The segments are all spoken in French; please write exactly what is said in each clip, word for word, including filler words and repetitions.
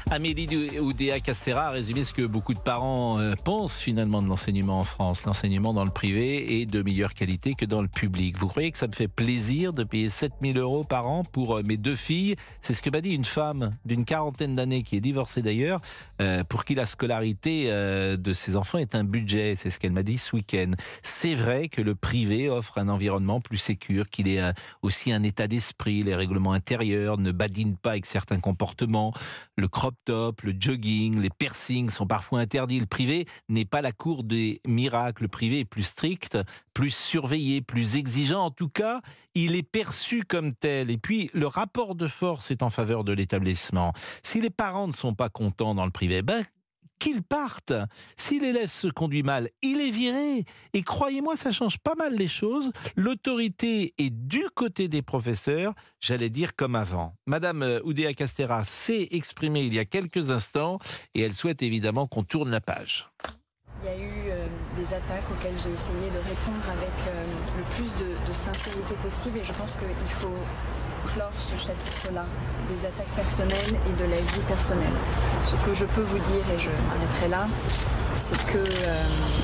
Amélie Oudéa-Castéra a résumé ce que beaucoup de parents euh, pensent finalement de l'enseignement en France. L'enseignement dans le privé est de meilleure qualité que dans le public. Vous croyez que ça me fait plaisir de payer sept mille euros par an pour euh, mes deux filles? C'est ce que m'a dit une femme d'une quarantaine d'années qui est divorcée d'ailleurs, euh, pour qui la scolarité euh, de ses enfants est un budget. C'est ce qu'elle m'a dit ce week-end. C'est vrai que le privé offre un environnement plus sécure, qu'il est euh, aussi un état d'esprit. Les règlements intérieurs ne badinent pas avec certains comportements. Le crop top, le jogging, les piercings sont parfois interdits. Le privé n'est pas la cour des miracles. Le privé est plus strict, plus surveillé, plus exigeant. En tout cas, il est perçu comme tel. Et puis, le rapport de force est en faveur de l'établissement. Si les parents ne sont pas contents dans le privé, ben, qu'ils partent. Si l'élève se conduit mal, il est viré. Et croyez-moi, ça change pas mal les choses. L'autorité est du côté des professeurs, j'allais dire comme avant. Madame Oudéa-Castéra s'est exprimée il y a quelques instants et elle souhaite évidemment qu'on tourne la page. Il y a eu euh, des attaques auxquelles j'ai essayé de répondre avec euh, le plus de, de sincérité possible et je pense qu'il faut clore ce chapitre-là des attaques personnelles et de la vie personnelle. Ce que je peux vous dire, et je m'arrêterai là, c'est que euh,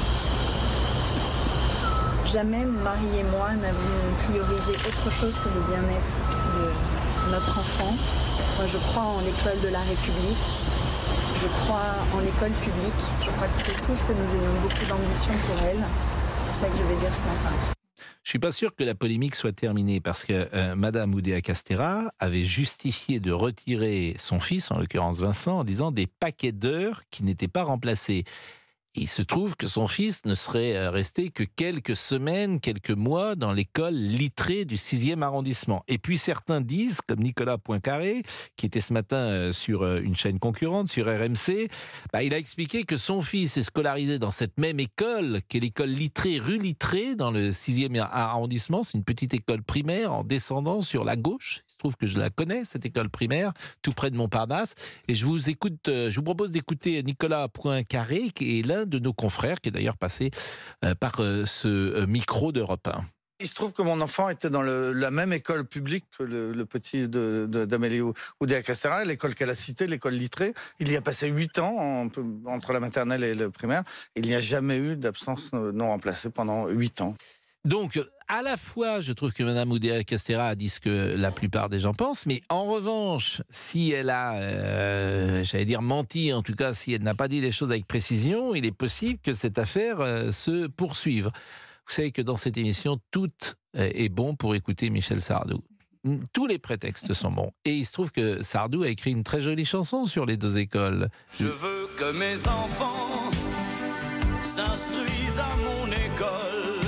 jamais mon mari et moi n'avons priorisé autre chose que le bien-être de notre enfant. Moi, je crois en l'école de la République. Je crois en l'école publique. Je crois qu'il faut tous que nous ayons beaucoup d'ambition pour elle. C'est ça que je vais dire ce matin. Je suis pas sûr que la polémique soit terminée parce que euh, Madame Oudéa-Castéra avait justifié de retirer son fils, en l'occurrence Vincent, en disant des paquets d'heures qui n'étaient pas remplacés. Il se trouve que son fils ne serait resté que quelques semaines, quelques mois dans l'école littrée du sixième arrondissement. Et puis certains disent, comme Nicolas Poincaré, qui était ce matin sur une chaîne concurrente, sur R M C, bah, il a expliqué que son fils est scolarisé dans cette même école, qui est l'école littrée, rue Littré, dans le sixième arrondissement. C'est une petite école primaire en descendant sur la gauche. Il se trouve que je la connais, cette école primaire, tout près de Montparnasse. Et je vous écoute, je vous propose d'écouter Nicolas Poincaré, qui est l'un de nos confrères, qui est d'ailleurs passé euh, par euh, ce euh, micro d'Europe un. Il se trouve que mon enfant était dans le, la même école publique que le, le petit de, de, d'Amélie Oudéa-Castéra, l'école qu'elle a citée, l'école littrée. Il y a passé huit ans en, entre la maternelle et le primaire. Il n'y a jamais eu d'absence non remplacée pendant huit ans. Donc, à la fois, je trouve que Mme Oudéa-Castéra a dit ce que la plupart des gens pensent, mais en revanche, si elle a, euh, j'allais dire menti, en tout cas, si elle n'a pas dit les choses avec précision, il est possible que cette affaire euh, se poursuive. Vous savez que dans cette émission, tout est bon pour écouter Michel Sardou. Tous les prétextes sont bons. Et il se trouve que Sardou a écrit une très jolie chanson sur les deux écoles. Je veux que mes enfants s'instruisent à mon école.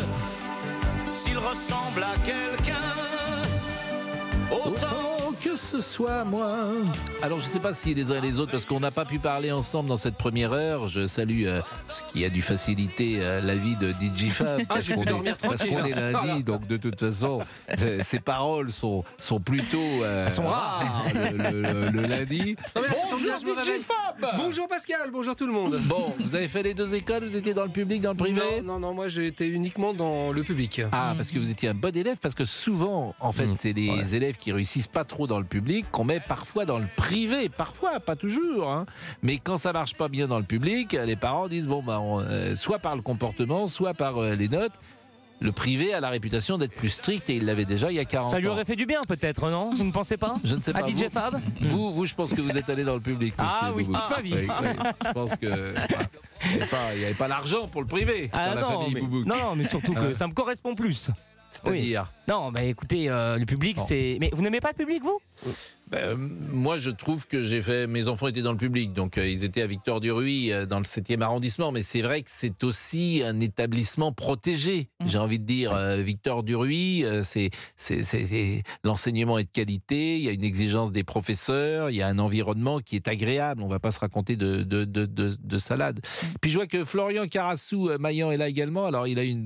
S'il ressemble à quelqu'un, autant... autant que ce soit moi. Alors je ne sais pas si les uns et les autres, parce qu'on n'a pas pu parler ensemble dans cette première heure, je salue euh, ce qui a dû faciliter euh, la vie de D J Fab, ah, parce, qu'on est, parce qu'on est lundi, donc de toute façon, euh, ses paroles sont, sont plutôt euh, Elles sont rares, rares le, le, le, le lundi. Non, mais là, bonjour D J Fab. Bonjour Pascal, bonjour tout le monde. Bon, vous avez fait les deux écoles, vous étiez dans le public, dans le privé? Non, non, non, moi j'ai été uniquement dans le public. Ah, parce que vous étiez un bon élève, parce que souvent, en fait, mmh. c'est les ouais. élèves qui réussissent pas trop dans le public qu'on met parfois dans le privé, parfois, pas toujours, hein. Mais quand ça marche pas bien dans le public, les parents disent bon ben, on, euh, soit par le comportement, soit par euh, les notes. Le privé a la réputation d'être plus strict et il l'avait déjà il y a quarante ans. Ça lui aurait fait du bien peut-être, non? Vous ne pensez pas? Je ne sais pas. À D J vous, Fab vous, vous, je pense que vous êtes allé dans le public. Ah oui, toute ma vie. Oui, oui, je pense que voilà, il n'y avait pas, pas l'argent pour le privé ah dans non, la famille mais, Boubouk. Non, mais surtout que ça me correspond plus. C'est-à-dire oui. Non, bah écoutez, euh, le public, bon. c'est... Mais vous n'aimez pas le public, vous? Ben, moi, je trouve que j'ai fait... Mes enfants étaient dans le public, donc euh, ils étaient à Victor-Duruy, euh, dans le septième arrondissement, mais c'est vrai que c'est aussi un établissement protégé, mmh. j'ai envie de dire. Euh, Victor-Duruy, euh, c'est, c'est, c'est, c'est... l'enseignement est de qualité, il y a une exigence des professeurs, il y a un environnement qui est agréable, on ne va pas se raconter de, de, de, de, de salade. Mmh. Puis je vois que Florian Carassou-Maillan est là également, alors il a une...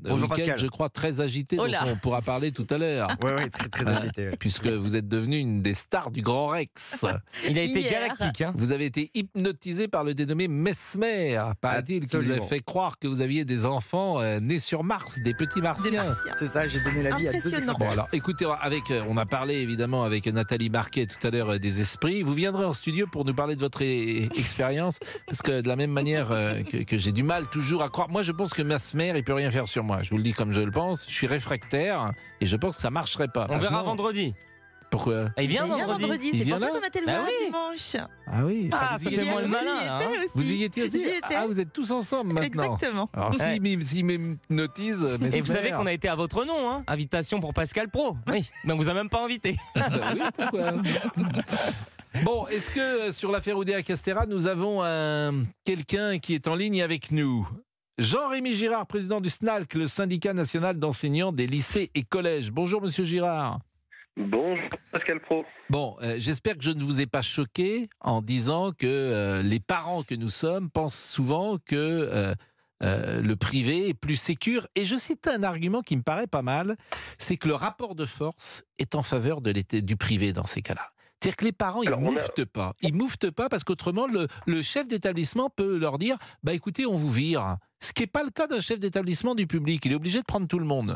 Bonjour, week-end, Pascal. je crois, très agité, Oh dont là. on pourra parler tout à l'heure. Oui, oui, très, très Euh, agité. ouais. Puisque vous êtes devenu une des stars du Grand Rex. Il a été Hier. galactique. Hein. Vous avez été hypnotisé par le dénommé Mesmer, paraît-il, qui vous a Absolument. fait croire que vous aviez des enfants euh, nés sur Mars, des petits Des martiens. martiens. C'est ça, j'ai donné la vie à deux Impressionnant. Bon alors, écoutez, avec, euh, on a parlé évidemment avec Nathalie Marquet tout à l'heure euh, des esprits. Vous viendrez en studio pour nous parler de votre é- expérience, parce que de la même manière euh, que, que j'ai du mal toujours à croire. Moi, je pense que Mesmer, il peut rien faire sur moi. Je vous le dis comme je le pense. Je suis réfractaire et je pense que ça marcherait pas. On verra Maintenant, vendredi. Pourquoi? Il vient Il vient vendredi. vendredi, Il c'est vient pour ça là qu'on a été le Bah voir oui. dimanche. Ah oui. Ah, vous ça y fait étiez- moins le J'y malin. étais hein. aussi. Vous y étiez aussi. J'y étais. Ah, vous êtes tous ensemble maintenant. Exactement. Alors Ouais. si m'hy- s'il m'hypnotise, Mesmer. Et vous savez qu'on a été à votre nom, hein. Invitation pour Pascal Pro. Oui, mais on vous a même pas invité. Bah oui, pourquoi? Bon, est-ce que euh, sur l'affaire Oudéa Castéra, nous avons un- quelqu'un qui est en ligne avec nous? Jean-Rémy Girard, président du S N A L C, le syndicat national d'enseignants des lycées et collèges. Bonjour Monsieur Girard. Bonjour Pascal Pro. Bon, euh, j'espère que je ne vous ai pas choqué en disant que euh, les parents que nous sommes pensent souvent que euh, euh, le privé est plus sécure. Et je cite un argument qui me paraît pas mal, c'est que le rapport de force est en faveur de l'été- du privé dans ces cas-là. C'est-à-dire que les parents, ils Alors, ne on a- mouftent pas. Ils mouftent pas parce qu'autrement, le, le chef d'établissement peut leur dire « bah écoutez, on vous vire ». Ce qui n'est pas le cas d'un chef d'établissement du public. Il est obligé de prendre tout le monde.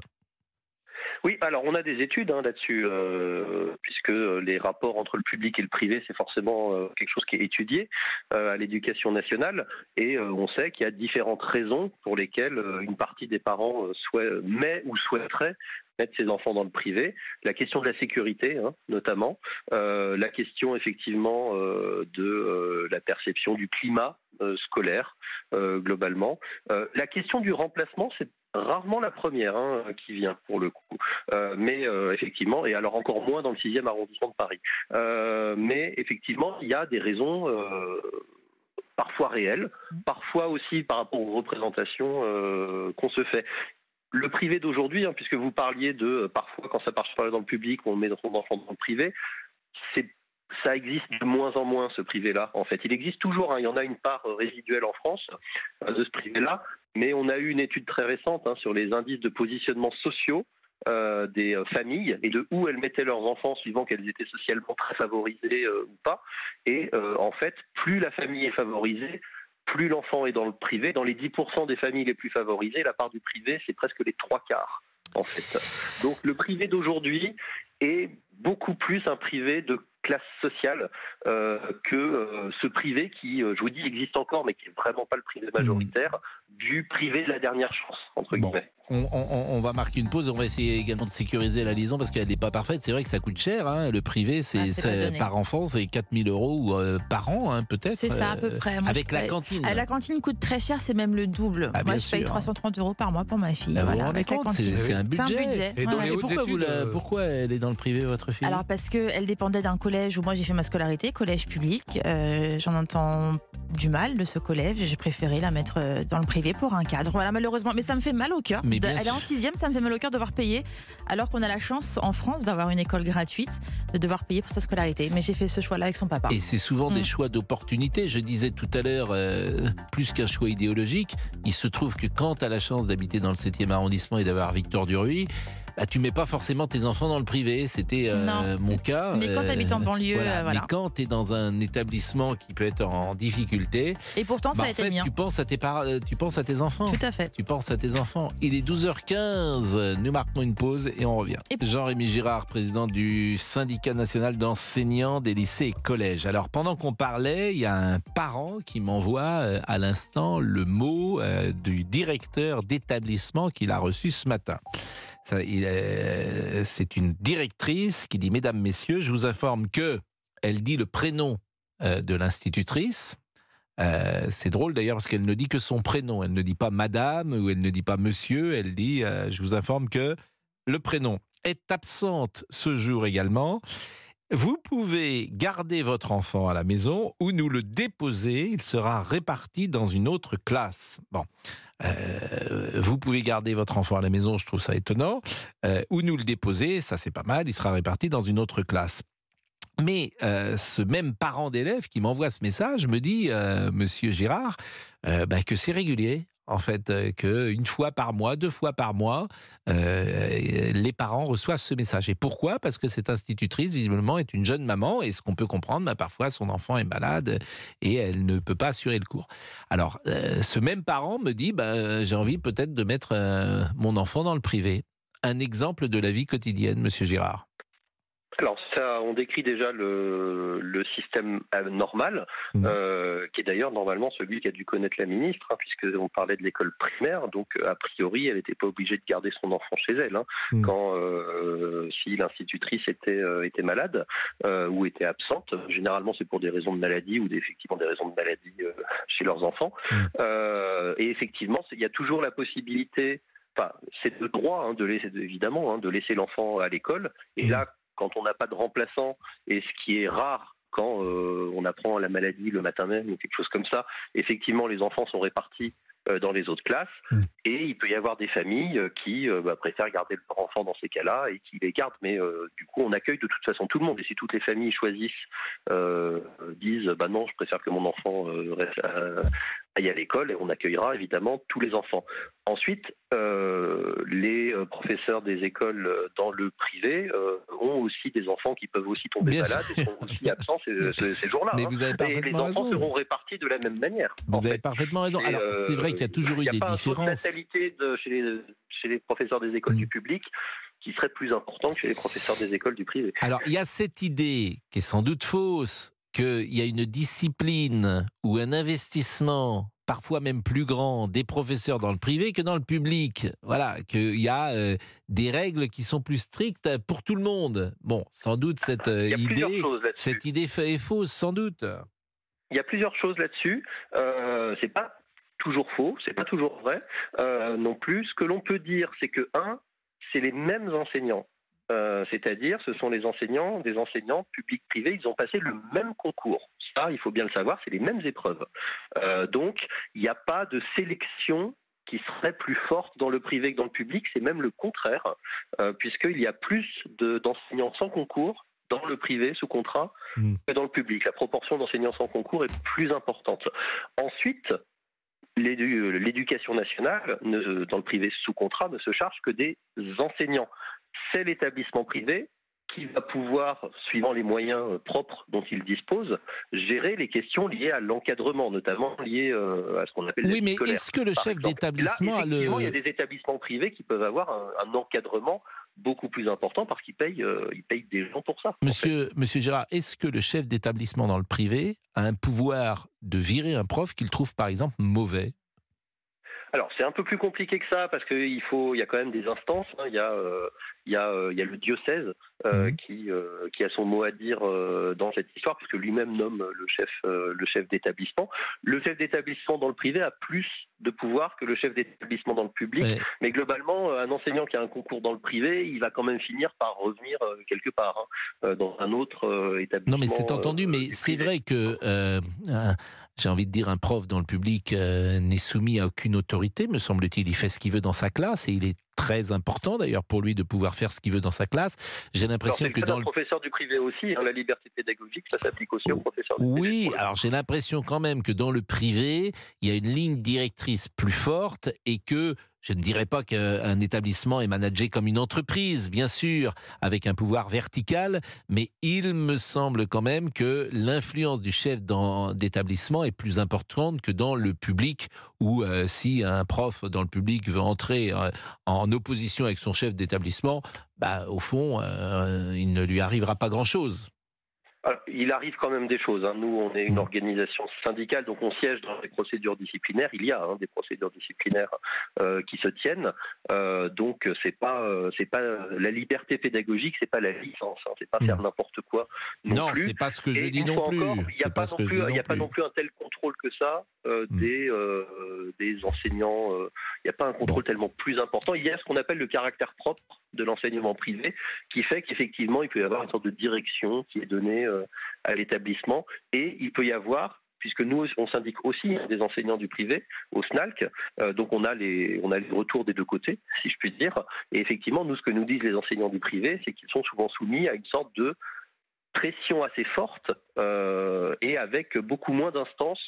Oui, alors on a des études hein, là-dessus, euh, puisque les rapports entre le public et le privé, c'est forcément euh, quelque chose qui est étudié euh, à l'éducation nationale, et euh, on sait qu'il y a différentes raisons pour lesquelles euh, une partie des parents euh, souhait, met ou souhaiterait mettre ses enfants dans le privé. La question de la sécurité, hein, notamment, euh, la question effectivement euh, de euh, la perception du climat euh, scolaire, euh, globalement. Euh, la question du remplacement, c'est rarement la première hein, qui vient pour le coup, euh, mais euh, effectivement, et alors encore moins dans le sixième arrondissement de Paris. Euh, mais effectivement, il y a des raisons euh, parfois réelles, parfois aussi par rapport aux représentations euh, qu'on se fait. Le privé d'aujourd'hui, hein, puisque vous parliez de euh, parfois quand ça marche pas dans le public, on met son enfant dans le privé, c'est ça existe de moins en moins, ce privé-là, en fait. Il existe toujours, hein, il y en a une part résiduelle en France euh, de ce privé-là, mais on a eu une étude très récente hein, sur les indices de positionnement sociaux euh, des euh, familles et de où elles mettaient leurs enfants suivant qu'elles étaient socialement très favorisées euh, ou pas. Et euh, en fait, plus la famille est favorisée, plus l'enfant est dans le privé. Dans les dix pour cent des familles les plus favorisées, la part du privé, c'est presque les trois quarts, en fait. Donc le privé d'aujourd'hui est beaucoup plus un privé de classe sociale euh, que euh, ce privé qui, euh, je vous dis, existe encore, mais qui n'est vraiment pas le privé majoritaire, du privé de la dernière chance, entre Bon. guillemets. On, on- on va marquer une pause, on va essayer également de sécuriser la liaison parce qu'elle n'est pas parfaite. C'est vrai que ça coûte cher, hein. Le privé, c'est, Ah, c'est pas c'est- donné. par enfant, c'est quatre mille euros euh, par an, hein, peut-être. C'est ça à peu euh, près. Moi, avec je la paye- cantine. Ah, la cantine coûte très cher, c'est même le double. Ah, bien Moi, je paye sûr. trois cent trente euros par mois pour ma fille. Ah, vous vous voilà, rendez avec la compte, c'est, cantine. c'est un C'est un budget. budget. Et dans ouais. les Et hautes pourquoi, vous études, la- euh, pourquoi elle est dans le privé, votre fille? Alors parce qu'elle dépendait d'un collège où moi j'ai fait ma scolarité, collège public. Euh, j'en entends du mal de ce collège. J'ai préféré la mettre euh, dans le privé pour un cadre. Voilà, malheureusement. Mais ça me fait mal au cœur. Mais De- bien elle est en sûr. sixième, ça me fait mal au cœur de devoir payer. Alors qu'on a la chance en France d'avoir une école gratuite, de devoir payer pour sa scolarité. Mais j'ai fait ce choix-là avec son papa. Et c'est souvent des Mm. choix d'opportunité. Je disais tout à l'heure, euh, plus qu'un choix idéologique, il se trouve que quand tu as la chance d'habiter dans le septième arrondissement et d'avoir Victor Duruy, bah, tu mets pas forcément tes enfants dans le privé. C'était euh, Non. mon cas. Mais quand euh, t'habites en banlieue, voilà. euh, voilà. Mais quand tu es dans un établissement qui peut être en difficulté, Et pourtant, ça bah, a en été fait, bien. tu penses à tes par- euh, tu penses à tes enfants. Tout à fait. Tu penses à tes enfants. Il est douze heures quinze. Nous marquons une pause et on revient. Et- Jean-Rémy Girard, président du syndicat national d'enseignants des lycées et collèges. Alors, pendant qu'on parlait, il y a un parent qui m'envoie euh, à l'instant le mot euh, du directeur d'établissement qu'il a reçu ce matin. Ça, il, euh, c'est une directrice qui dit « Mesdames, Messieurs, je vous informe que… » Elle dit le prénom euh, de l'institutrice. Euh, c'est drôle d'ailleurs parce qu'elle ne dit que son prénom. Elle ne dit pas madame ou elle ne dit pas monsieur. Elle dit, euh, je vous informe que le prénom est absente ce jour également. Vous pouvez garder votre enfant à la maison ou nous le déposer. Il sera réparti dans une autre classe. Bon. Euh, vous pouvez garder votre enfant à la maison, je trouve ça étonnant. Euh, ou nous le déposer, ça c'est pas mal. Il sera réparti dans une autre classe. Mais euh, ce même parent d'élève qui m'envoie ce message me dit, euh, Monsieur Girard, euh, bah, que c'est régulier. en fait, euh, qu'une fois par mois, deux fois par mois, euh, les parents reçoivent ce message. Et pourquoi ? Parce que cette institutrice, visiblement, est une jeune maman, et ce qu'on peut comprendre, bah, parfois son enfant est malade et elle ne peut pas assurer le cours. Alors, euh, ce même parent me dit, bah, j'ai envie peut-être de mettre euh, mon enfant dans le privé. Un exemple de la vie quotidienne, Monsieur Girard. Alors ça, on décrit déjà le, le système normal, Mmh. euh, qui est d'ailleurs normalement celui qu'a dû connaître la ministre, hein, puisqu'on parlait de l'école primaire, donc a priori elle n'était pas obligée de garder son enfant chez elle, hein, Mmh. quand euh, si l'institutrice était, euh, était malade euh, ou était absente. Généralement c'est pour des raisons de maladie ou des, effectivement des raisons de maladie euh, chez leurs enfants. Mmh. Euh, et effectivement, il y a toujours la possibilité, enfin c'est le droit hein, de laisser, évidemment, hein, de laisser l'enfant à l'école, et là quand on n'a pas de remplaçant, et ce qui est rare quand euh, on apprend la maladie le matin même ou quelque chose comme ça, effectivement les enfants sont répartis euh, dans les autres classes, mmh. et il peut y avoir des familles qui euh, bah, préfèrent garder leur enfant dans ces cas-là et qui les gardent, mais euh, du coup on accueille de toute façon tout le monde, et si toutes les familles choisissent, euh, disent bah non je préfère que mon enfant euh, reste à, aille à l'école, et on accueillera évidemment tous les enfants. Ensuite, euh, les professeurs des écoles dans le privé euh, ont aussi des enfants qui peuvent aussi tomber Bien malades sûr. et sont aussi absents ces, ces, ces jours-là. Mais hein. vous avez Et parfaitement les enfants raison. seront répartis de la même manière. Vous avez fait. parfaitement raison. Et Alors, euh, c'est vrai qu'il y a toujours eu des Il n'y a pas un taux de différences. natalité de, chez, les, chez les professeurs des écoles Mmh. du public qui serait plus important que chez les professeurs des écoles du privé. Alors, il y a cette idée, qui est sans doute fausse, qu'il y a une discipline ou un investissement, parfois même plus grand, des professeurs dans le privé que dans le public. Voilà, qu'il y a euh, des règles qui sont plus strictes pour tout le monde. Bon, sans doute cette euh, Il y a plusieurs idée, choses là-dessus. cette idée fa- est fausse, sans doute. Il y a plusieurs choses là-dessus. Euh, c'est pas toujours faux, c'est pas toujours vrai euh, non plus. Ce que l'on peut dire, c'est que un, c'est les mêmes enseignants. Euh, c'est-à-dire, ce sont les enseignants, des enseignants publics privés, ils ont passé le même concours. Ça, il faut bien le savoir, c'est les mêmes épreuves. Euh, donc, il n'y a pas de sélection qui serait plus forte dans le privé que dans le public, c'est même le contraire, euh, puisqu'il y a plus de, d'enseignants sans concours dans le privé, sous contrat, mmh. que dans le public. La proportion d'enseignants sans concours est plus importante. Ensuite, l'édu- l'éducation nationale, ne, dans le privé sous contrat, ne se charge que des enseignants. C'est l'établissement privé qui va pouvoir, suivant les moyens propres dont il dispose, gérer les questions liées à l'encadrement, notamment liées euh, à ce qu'on appelle oui, les mais scolaires, est-ce que le chef exemple. d'établissement Là, a le... effectivement, il y a des établissements privés qui peuvent avoir un, un encadrement beaucoup plus important parce qu'ils payent, euh, ils payent des gens pour ça. Monsieur, en fait. Monsieur Gérard, est-ce que le chef d'établissement dans le privé a un pouvoir de virer un prof qu'il trouve par exemple mauvais ? Alors, c'est un peu plus compliqué que ça parce qu'il faut, il y a quand même des instances. Hein, il y a, euh, il y a, euh, il y a le diocèse euh, mmh. qui, euh, qui a son mot à dire euh, dans cette histoire, puisque lui-même nomme le chef, euh, le chef d'établissement. Le chef d'établissement dans le privé a plus de pouvoir que le chef d'établissement dans le public, ouais. mais globalement, un enseignant qui a un concours dans le privé, il va quand même finir par revenir euh, quelque part hein, dans un autre euh, établissement. Non, mais c'est entendu, euh, mais c'est vrai que euh, un, j'ai envie de dire un prof dans le public euh, n'est soumis à aucune autorité, me semble-t-il. Il fait ce qu'il veut dans sa classe et il est très important d'ailleurs pour lui de pouvoir faire ce qu'il veut dans sa classe. J'ai l'impression alors, que dans le professeur du privé aussi, hein, la liberté pédagogique, ça s'applique aussi aux professeurs du oui, privé. Oui, alors j'ai l'impression quand même que dans le privé, il y a une ligne directrice plus forte et que je ne dirais pas qu'un établissement est managé comme une entreprise, bien sûr, avec un pouvoir vertical, mais il me semble quand même que l'influence du chef d'établissement est plus importante que dans le public, où euh, si un prof dans le public veut entrer euh, en opposition avec son chef d'établissement, bah, au fond, euh, il ne lui arrivera pas grand-chose. Alors, il arrive quand même des choses. Hein. Nous, on est une organisation syndicale, donc on siège dans des procédures disciplinaires. Il y a hein, des procédures disciplinaires euh, qui se tiennent. Euh, donc, c'est pas, euh, c'est pas la liberté pédagogique, c'est pas la licence. Hein. C'est pas faire n'importe quoi non, non plus. c'est pas ce que je Et dis non plus. Il n'y a, pas non, plus, il y a pas non plus un tel contrôle que ça euh, mmh. des, euh, des enseignants. Il euh, n'y a pas un contrôle bon. tellement plus important. Il y a ce qu'on appelle le caractère propre de l'enseignement privé, qui fait qu'effectivement, il peut y avoir une sorte de direction qui est donnée euh, à l'établissement, et il peut y avoir, puisque nous, on syndique aussi hein, des enseignants du privé au S N A L C, euh, donc on a, les, on a les retours des deux côtés, si je puis dire, et effectivement, nous, ce que nous disent les enseignants du privé, c'est qu'ils sont souvent soumis à une sorte de pression assez forte, euh, et avec beaucoup moins d'instances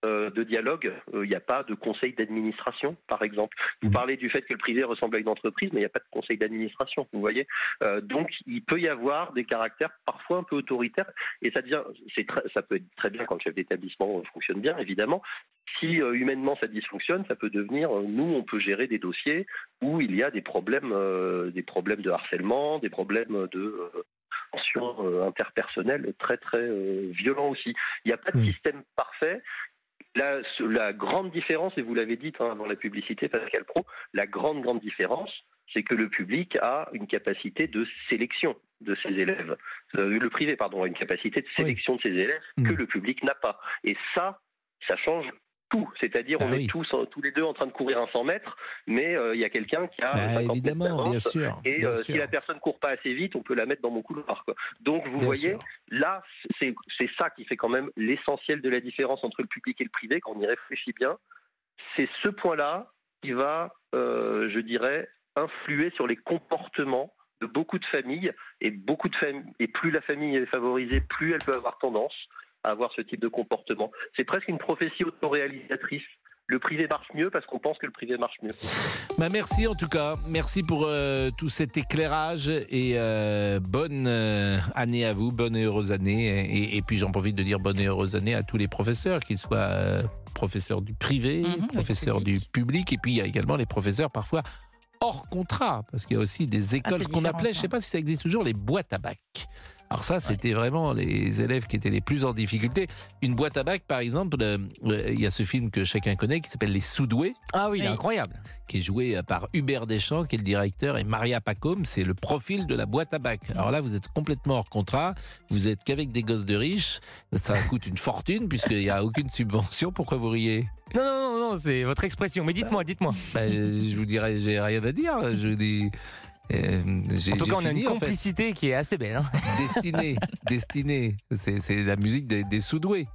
euh, de dialogue. Il euh, n'y a pas de conseil d'administration, par exemple. Vous parlez du fait que le privé ressemble à une entreprise, mais il n'y a pas de conseil d'administration, vous voyez. Euh, donc, il peut y avoir des caractères parfois un peu autoritaires, et ça devient, c'est très, ça peut être très bien quand le chef d'établissement fonctionne bien, évidemment. Si euh, humainement ça dysfonctionne, ça peut devenir, euh, nous, on peut gérer des dossiers où il y a des problèmes, euh, des problèmes de harcèlement, des problèmes de euh, tension euh, interpersonnelle très très euh, violents aussi. Il n'y a pas de système parfait. La, la grande différence, et vous l'avez dit hein, avant la publicité, Pascal Praud, la grande grande différence, c'est que le public a une capacité de sélection de ses élèves. Euh, le privé, pardon, a une capacité de sélection oui. de ses élèves que mmh. le public n'a pas. Et ça, ça change tout. C'est-à-dire, bah on oui. est tous, tous les deux en train de courir un cent mètres, mais il euh, y a quelqu'un qui a bah, cinquante évidemment, bien sûr, et bien euh, sûr. si la personne court pas assez vite, on peut la mettre dans mon couloir, quoi. Donc, vous bien voyez, sûr. là, c'est, c'est ça qui fait quand même l'essentiel de la différence entre le public et le privé, quand on y réfléchit bien. C'est ce point-là qui va, euh, je dirais, influer sur les comportements de beaucoup de familles, et beaucoup de familles, et plus la famille est favorisée, plus elle peut avoir tendance à avoir ce type de comportement. C'est presque une prophétie autoréalisatrice. Le privé marche mieux parce qu'on pense que le privé marche mieux. Bah merci en tout cas, merci pour euh, tout cet éclairage et euh, bonne euh, année à vous, bonne et heureuse année. Et, et puis j'en profite de dire bonne et heureuse année à tous les professeurs, qu'ils soient euh, professeurs du privé, mmh, professeurs du public, et puis il y a également les professeurs parfois hors contrat, parce qu'il y a aussi des écoles, ah, ce qu'on appelait, ça. je ne sais pas si ça existe toujours, les boîtes à bac. Alors ça, c'était ouais. vraiment les élèves qui étaient les plus en difficulté. Une boîte à bac, par exemple, euh, il y a ce film que chacun connaît qui s'appelle Les Soudoués. Ah oui, il est incroyable. Qui est joué par Hubert Deschamps, qui est le directeur, et Maria Pacôme, c'est le profil de la boîte à bac. Alors là, vous êtes complètement hors contrat, vous êtes qu'avec des gosses de riches, ça coûte une fortune puisqu'il n'y a aucune subvention. Pourquoi vous riez ? Non, non, non, non, c'est votre expression. Mais dites-moi, dites-moi. Ben, je vous dirais, j'ai rien à dire. Je dis... Euh, j'ai, en tout cas, on fini, a une complicité en fait. Qui est assez belle. Hein. Destinée, destinée. C'est, c'est la musique des, des Soudoués.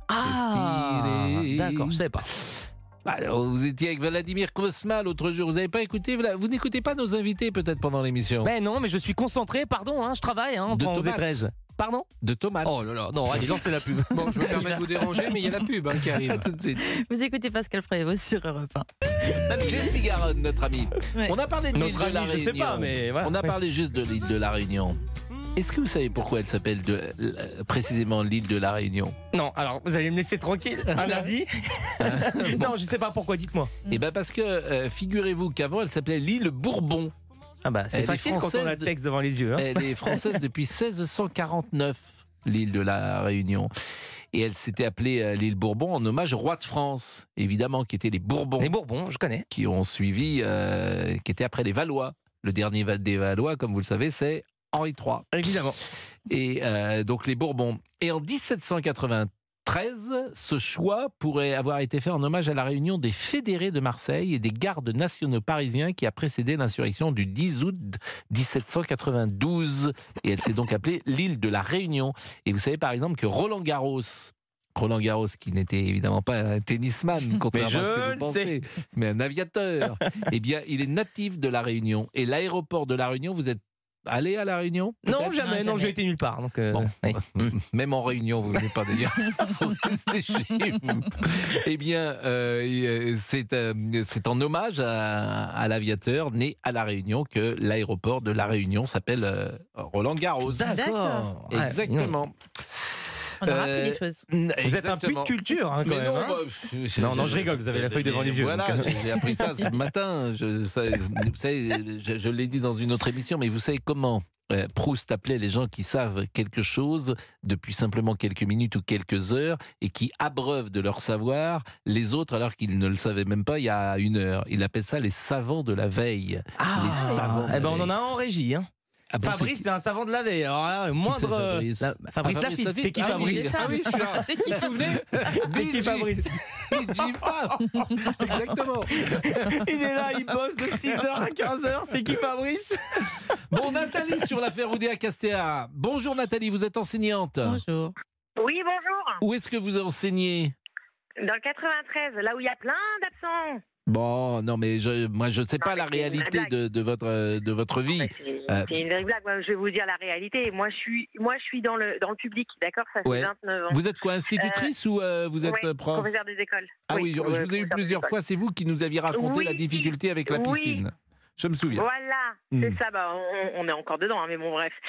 Ah, Destinée. D'accord, je sais pas. Bah, vous étiez avec Vladimir Kosma l'autre jour. Vous n'avez pas écouté Vous n'écoutez pas nos invités peut-être pendant l'émission ? Ben non, mais je suis concentré. Pardon, hein, je travaille hein, entre onze et treize. Pardon ? De tomates. Oh là là, non, allez, lancez la pub. Bon, je me permets de vous déranger, mais il y a la pub hein, qui arrive. Tout de suite. Vous écoutez Pascal Prévost sur Europe un. Jessie Garonne, notre ami. Ouais. On a parlé de l'île de la Réunion. Je sais pas, mais voilà. On a parlé juste de l'île de la Réunion. Est-ce que vous savez pourquoi elle s'appelle de, euh, précisément l'île de la Réunion ? Non, alors vous allez me laisser tranquille. Un lundi. Non, je sais pas pourquoi, dites-moi. Eh bien parce que euh, figurez-vous qu'avant elle s'appelait l'île Bourbon. Ah bah c'est elle facile quand on a le texte devant les yeux. Hein. Elle est française depuis seize cent quarante-neuf, l'île de la Réunion. Et elle s'était appelée euh, l'île Bourbon en hommage au roi de France, évidemment, qui étaient les Bourbons. Les Bourbons, je connais. Qui ont suivi, euh, qui étaient après les Valois. Le dernier des Valois, comme vous le savez, c'est Henri trois. Évidemment. Et euh, donc les Bourbons. Et en dix-sept cent quatre-vingt-treize, ce choix pourrait avoir été fait en hommage à la réunion des fédérés de Marseille et des gardes nationaux parisiens qui a précédé l'insurrection du dix août dix-sept cent quatre-vingt-douze. Et elle s'est donc appelée l'île de la Réunion. Et vous savez par exemple que Roland Garros, Roland Garros, qui n'était évidemment pas un tennisman, contrairement à ce que vous pensez, mais un aviateur, eh bien, il est natif de la Réunion. Et l'aéroport de la Réunion, vous êtes allé à la Réunion ? Non, jamais, non, non, j'ai été nulle part. Donc euh, bon, oui. Même en Réunion, vous ne venez pas d'ailleurs. Vous restez chez vous. Eh bien, euh, c'est, euh, c'est en hommage à, à l'aviateur né à la Réunion que l'aéroport de la Réunion s'appelle euh, Roland Garros. D'accord. Exactement. Ouais, on a rappelé des choses. Vous êtes un puits de culture, hein, quand mais même. Non, hein bah, je, non, non, je rigole, vous avez la feuille devant les yeux. Voilà, donc... j'ai appris ça ce matin. Je, ça, vous savez, je, je l'ai dit dans une autre émission, mais vous savez comment euh, Proust appelait les gens qui savent quelque chose depuis simplement quelques minutes ou quelques heures et qui abreuvent de leur savoir les autres alors qu'ils ne le savaient même pas il y a une heure. Il appelle ça les savants de la veille. Ah, les savants. Eh ben, on en a un en régie, hein. Ah bon, Fabrice, c'est... c'est un savant de la veille. Alors là, le moindre. Fabrice, la... Fabrice ah, Lafitte, c'est qui ah, Fabrice oui, ah oui, je suis là. C'est qui, vous vous souvenez C'est qui Fabrice Exactement. Il est là, il bosse de six heures à quinze heures. C'est qui Fabrice? Bon, Nathalie sur l'affaire Oudéa Castéra. Bonjour Nathalie, vous êtes enseignante. Bonjour. Oui, bonjour. Où est-ce que vous enseignez? Dans le quatre-vingt-treize, là où il y a plein d'absents. Bon, non, mais je, moi, je ne sais Non, pas mais la c'est une réalité vraie de, de votre, de votre vie. Ouais, c'est Euh, c'est une vraie blague. Moi, je vais vous dire la réalité. Moi, je suis, moi, je suis dans le dans le public, d'accord. Ça fait Ouais. vingt-neuf ans. Vous êtes quoi, institutrice ou euh, vous êtes Ouais, euh, prof? professeur des écoles. Ah oui, je, ouais, je vous ai eu professeur des plusieurs écoles. fois. C'est vous qui nous aviez raconté Oui, la difficulté avec la oui. piscine. Je me souviens. Voilà, Hmm. c'est ça. Bah, on, on est encore dedans, hein, mais bon, bref.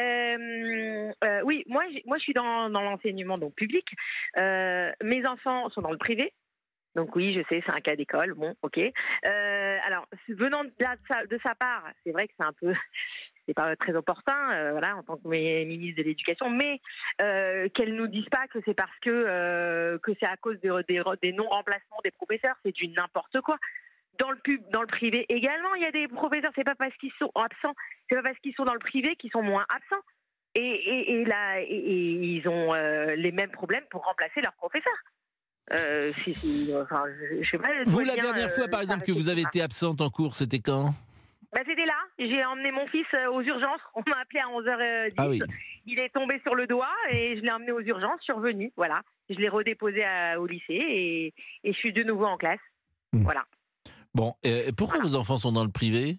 Euh, euh, oui, moi, j'ai- moi, je suis dans, dans l'enseignement donc public. Euh, mes enfants sont dans le privé. Donc oui, je sais, c'est un cas d'école. Bon, ok. Euh, alors, venant de, la- de sa, de sa part, c'est vrai que c'est un peu, c'est pas très opportun, euh, voilà, en tant que mi- ministre de l'Éducation, mais euh, qu'elle nous dise pas que c'est parce que euh, que c'est à cause de- des, des non-remplacements des professeurs, c'est du n'importe quoi. Dans le pub, dans le privé également, il y a des professeurs. C'est pas parce qu'ils sont absents, c'est pas parce qu'ils sont dans le privé qu'ils sont moins absents. Et, et, et là, et, et ils ont euh, les mêmes problèmes pour remplacer leurs professeurs. Euh, si, si, enfin, je, je sais pas. Vous, d'où la vient, dernière euh, fois, par exemple, que s'arrêter vous avez ça. été absente en cours, c'était quand? Bah, c'était là. J'ai emmené mon fils euh, aux urgences. On m'a appelé à onze heures dix. Ah oui. Il est tombé sur le doigt et je l'ai emmené aux urgences. Je suis revenue. Voilà. Je l'ai redéposé à- au lycée et, et je suis de nouveau en classe. Hmm. Voilà. Bon, euh, pourquoi Voilà. vos enfants sont dans le privé?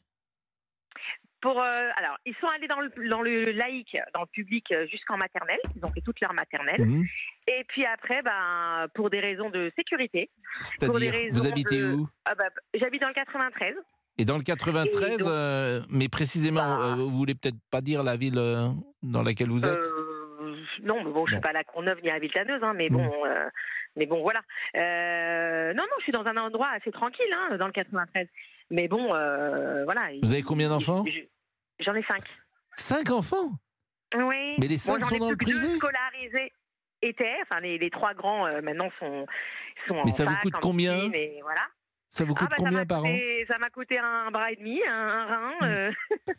Pour, euh, alors, ils sont allés dans le, dans le laïque, dans le public euh, jusqu'en maternelle. Ils ont fait toute leur maternelle. Mhm. Et puis après, ben, pour des raisons de sécurité. Pour des C'est-à-dire, raisons vous habitez de- où? Ah bah, j'habite dans le quatre-vingt-treize. Et dans le quatre-vingt-treize, Et donc- euh, mais précisément, Bah- euh, vous voulez peut-être pas dire la ville euh, dans laquelle vous êtes? Euh, non, mais bon, je suis Bon. pas à la Courneuve ni à la Villetaneuse, hein, mais bon, Mm. euh, mais bon, voilà. Euh, non, non, je suis dans un endroit assez tranquille, hein, dans le quatre-vingt-treize. Mais bon, euh, voilà. Vous avez combien d'enfants? Je- J'en ai cinq. Cinq enfants? Oui. Mais les cinq j'en sont ai dans plus le que deux privé? scolarisés étaient, enfin les, les trois grands euh, maintenant sont sont en Mais ça vous fac, coûte en combien? piscine, et voilà. Ça vous Ah, coûte bah, ça combien m'a par an? coûté- Ça m'a coûté un bras et demi, un, un rein, euh,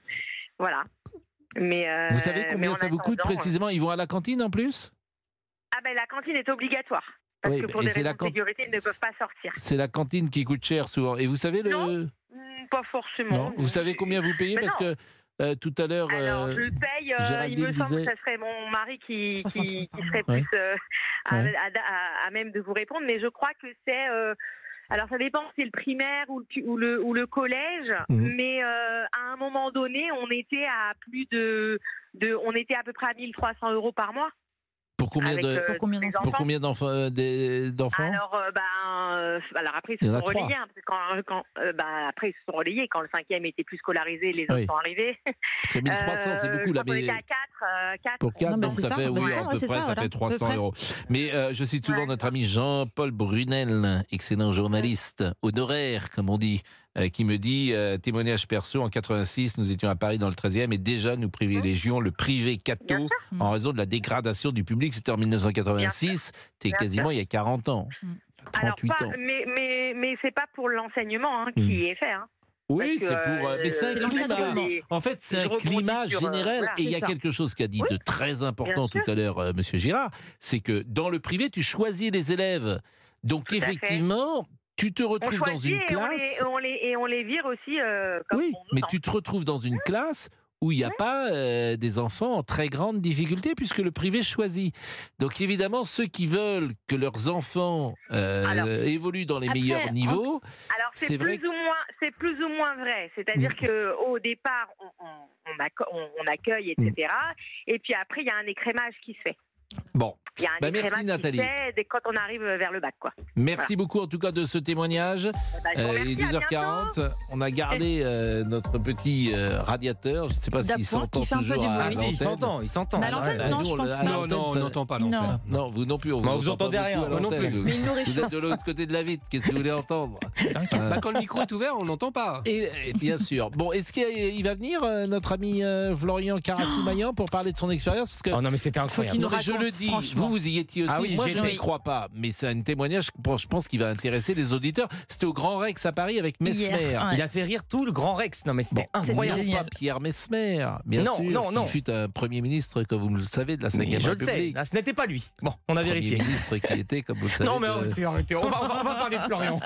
voilà. Mais euh, Vous savez mais combien en ça vous coûte attendant, précisément? Ils vont à la cantine en plus? Ah ben la cantine est obligatoire. Parce Oui, que pour et des c'est raisons la de can- sécurité, ils ne peuvent pas sortir. C'est la cantine qui coûte cher souvent. Et vous savez le... Non. Hmm, Pas forcément. Non. Vous savez combien vous payez? Mais Parce non. que euh, tout à l'heure... Alors, euh, je le paye, euh, il Géraldine me semble disait- que ce serait mon mari qui, trois cent qui, trente qui par serait mois. plus euh, à, Ouais. à- à- à même de vous répondre, mais je crois que c'est... euh, alors, ça dépend si c'est le primaire ou le, pu- ou le, ou le collège, Mhm. mais euh, à un moment donné, on était à plus de... de on était à peu près à mille trois cents euros par mois. Pour combien avec, de... euh, Pour combien tous les d'enfants? Pour enfants. combien d'enfants, euh, des- d'enfants Alors, euh, ben, euh, alors après, ils Il y se en a sont trois. relayés. hein, parce que quand, quand, euh, bah, après, ils se sont relayés. Quand le cinquième était plus scolarisé, les autres Oui. sont arrivés. Parce que mille trois cents, c'est Euh, beaucoup je là. crois qu'on Mais... était à quatre. euh, quatre. Pour quatre, Non, bah, donc c'est ça, ça, fait, bah, oui, c'est ça, à ouais, peu c'est près, ça, ça voilà, fait à peu trois cents près. euros. Mais euh, je cite souvent Ouais. notre ami Jean-Paul Brunel, excellent journaliste, honoraire, comme on dit, euh, qui me dit, euh, témoignage perso, en quatre-vingt-six, nous étions à Paris dans le treizième et déjà nous privilégions le privé Bien catho sûr. en raison de la dégradation du public. C'était en mille neuf cent quatre-vingt-six, c'était Bien quasiment il y a quarante ans, Mm. Alors, trente-huit pas, ans. mais, mais, mais c'est pas pour l'enseignement hein, qui Mm. est fait. Hein. Oui, Parce que, c'est pour. euh, mais c'est euh, un c'est climat. l'encadrement. les- En fait, c'est je un rebondis climat sur, euh, général. voilà. Et il y a C'est ça. quelque chose qu'a dit Oui. de très important Bien tout à l'heure, euh, Monsieur Girard, c'est que dans le privé, tu choisis les élèves. Donc Tout à fait. effectivement, tu te On retrouves dans choisit une et on, les, classe. et on les, et on les vire aussi euh, comme Oui, on nous mais tente. tu te retrouves dans une classe où il n'y a pas euh, des enfants en très grande difficulté puisque le privé choisit. Donc évidemment, ceux qui veulent que leurs enfants euh, Alors, évoluent dans les après, meilleurs en- niveaux, Alors c'est c'est vrai plus ou moins, c'est plus ou moins vrai. C'est-à-dire Mm. que au départ, on, on, on acco- on- on accueille, et cetera. Et puis après, il y a un écrémage qui se fait. bon. Il y a un Bah, merci, écrémage Nathalie. qui se fait dès- quand on arrive vers le bac, quoi. Merci beaucoup en tout cas de ce témoignage. Bah, je vous Euh, remercie, il est à douze heures bientôt. quarante, on a gardé euh, notre petit euh, radiateur. Je ne sais pas D'appoint s'il s'entend qui fait un peu toujours du à bruit. Ah si, il l'antenne. s'entend, il s'entend. Mais à l'antenne, bah, non, nous, je on pense l'a- pas. à Non, l'antenne, non, on ça- n'entend pas. Non. l'antenne. Non, vous non plus. On vous, Non, vous entend entendez pas rien, beaucoup à moi non l'antenne, plus. vous. Mais il nous Vous réchauffe. êtes de l'autre côté de la vitre. Qu'est-ce que vous voulez entendre? Bah, quand le micro est ouvert, on n'entend pas. Et, et bien sûr. Bon, est-ce qu'il va venir, euh, notre ami euh, Florian Carassou-Maillan, pour parler de son expérience? Parce que Oh non mais c'était incroyable. qu'il nous non, mais je raconte, le dis, franchement. vous, vous y étiez aussi. Ah oui, Moi, j'y je ne étais. crois pas, mais c'est un témoignage, bon, je pense, qui va intéresser les auditeurs. C'était au Grand Rex à Paris avec Mesmer. Hier, ouais. Il a fait rire tout le Grand Rex. Non mais c'était Bon, incroyable. non pas Pierre Mesmer, bien Non, sûr. non, non. Il fut un Premier ministre, comme vous le savez, de la Mais cinquième je le sais. République. Là, ce n'était pas lui. Bon, on a Premier vérifié. ministre qui était, comme vous le savez, Non mais de- arrêtez, arrêtez. On va, on va, on va parler de Florian.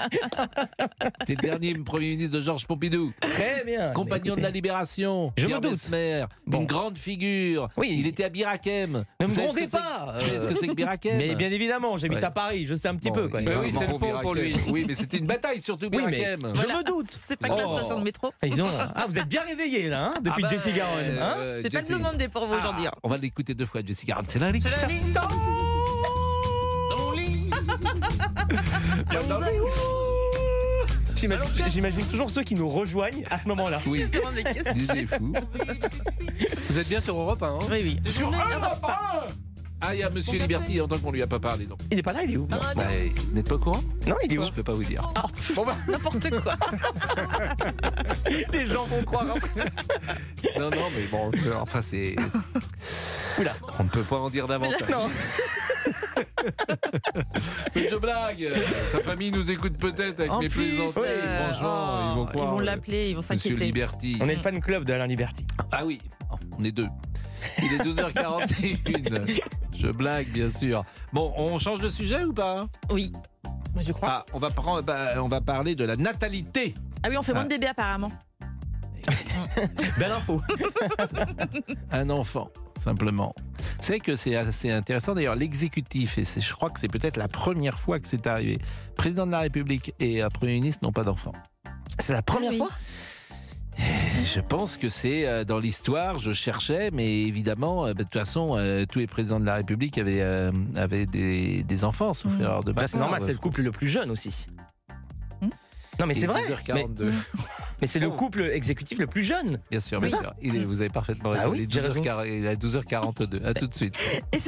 c'était le dernier Premier ministre de Georges Pompidou. Très bien. Compagnon de la Libération, Je me Pierre doute. Mesmer, Bon. une grande figure. Oui. Il était à Birakem. Ne Vous me savez ce grondez que c'est pas. que- euh, ce que c'est que Birakem. Mais bien évidemment, j'habite Ouais. à Paris, je sais un petit Bon, peu. Quoi. il est oui, c'est vraiment le pont pour Birakem. lui. Oui, mais c'était une bataille surtout Oui, mais Birakem. je Voilà. me doute. C'est pas que la Oh. station de métro. Et non. Ah, vous êtes bien réveillé là, hein, depuis Ah bah, Jessie Garonne. Hein euh, C'est pas Jessie. le moment des pour vous aujourd'hui. hein. Ah, on va l'écouter deux fois, Jessie Garonne. C'est là, l'écoute. C'est la ligne. J'imagine j'imagine toujours ceux qui nous rejoignent à ce moment-là. Oui, Ils se demandent, mais qu'est-ce que Disney fou. Vous êtes bien sur Europe un, hein Oui, oui. Sur Europe un. Ah, il y a Monsieur Liberty, en tant qu'on lui a pas parlé, non. Il est pas là, il est où? Bah, vous n'êtes pas au courant? Non, il est où? Je peux pas vous dire. Bon bah, N'importe quoi. les gens vont croire. hein. Non, non, mais bon, euh, enfin, c'est. Oula. On ne peut pas en dire davantage. Non. Mais je blague. Sa famille nous écoute peut-être avec En mes plus, plaisanteries. euh, Franchement, oh, ils vont croire. Ils vont euh, l'appeler, ils vont Monsieur s'inquiéter. Liberty. On est le fan club d'Alain Liberty. Ah oui, on est deux. Il est douze heures quarante et une. Je blague, bien sûr. Bon, on change de sujet ou pas? Oui. Moi, je crois. Ah, on va, prendre, bah, on va parler de la natalité. Ah oui, on fait moins Ah. de bébés apparemment. Belle info. Un enfant, simplement. Vous savez que c'est assez intéressant. D'ailleurs, l'exécutif, et c'est- je crois que c'est peut-être la première fois que c'est arrivé, président de la République et un Premier ministre n'ont pas d'enfant. C'est la première Oui. fois. Je pense que c'est euh, dans l'histoire, je cherchais, mais évidemment, euh, bah, de toute façon, euh, tous les présidents de la République avaient, euh, avaient des, des enfants, sauf Mmh. erreur de ma Bah, c'est part. normal, c'est le couple le plus jeune aussi. Hmm Non mais Il c'est est vrai. douze heures Mais, quarante-deux. mais c'est le Oh. couple exécutif le plus jeune. Bien sûr, Oui. bien sûr. Il est- vous avez parfaitement Ah raison. oui, il est j'ai douze heures raison. quarante il est à douze heures quarante-deux. À tout de suite.